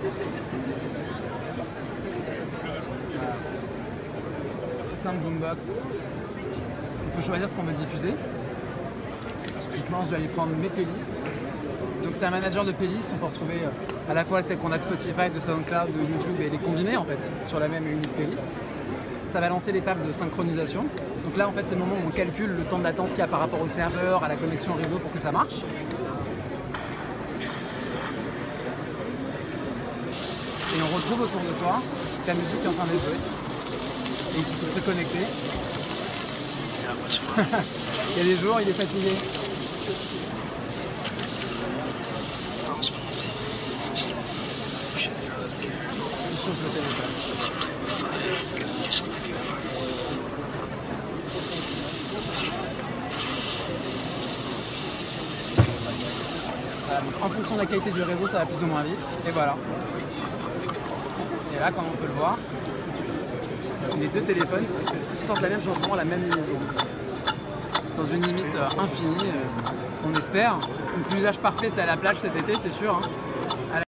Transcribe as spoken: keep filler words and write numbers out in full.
Simple boombox. Il faut choisir ce qu'on veut diffuser. Typiquement, je vais aller prendre mes playlists. Donc c'est un manager de playlists. On peut retrouver à la fois celles qu'on a de Spotify, de SoundCloud, de YouTube et les combiner en fait sur la même et unique playlist. Ça va lancer l'étape de synchronisation. Donc là en fait c'est le moment où on calcule le temps de latence qu'il y a par rapport au serveur, à la connexion réseau pour que ça marche. Et on retrouve autour de soi que la musique est en train de jouer. Et il suffit de se connecter. Il y a des jours, il est fatigué. Il chauffe le téléphone. Voilà, donc en fonction de la qualité du réseau, ça va plus ou moins vite. Et voilà. Et là, comme on peut le voir, les deux téléphones sortent la même chanson à la même milliseconde. Dans une limite infinie, on espère. Donc l'usage parfait, c'est à la plage cet été, c'est sûr. Hein.